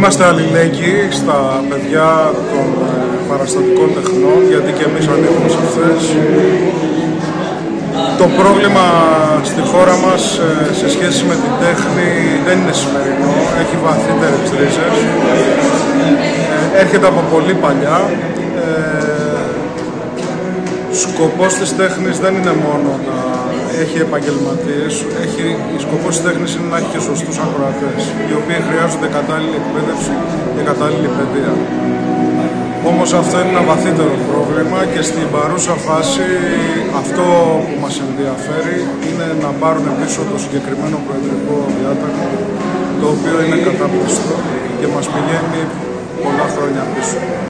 Είμαστε αλληλέγγυοι στα παιδιά των παραστατικών τεχνών, γιατί και εμείς ανήκουμε σε αυτές. Το πρόβλημα στη χώρα μας σε σχέση με την τέχνη δεν είναι σημερινό, έχει βαθύτερες ρίζες. Έρχεται από πολύ παλιά. Σκοπός της τέχνης δεν είναι μόνο να έχει επαγγελματίες, σκοπός της τέχνης είναι να έχει και σωστούς ακροατές, οι οποίοι χρειάζονται κατάλληλη εκπαίδευση και κατάλληλη παιδεία. Όμως αυτό είναι ένα βαθύτερο πρόβλημα και στην παρούσα φάση αυτό που μας ενδιαφέρει είναι να πάρουν πίσω το συγκεκριμένο προεδρικό διάταγμα, το οποίο είναι κατάπληστο και μας πηγαίνει πολλά χρόνια πίσω.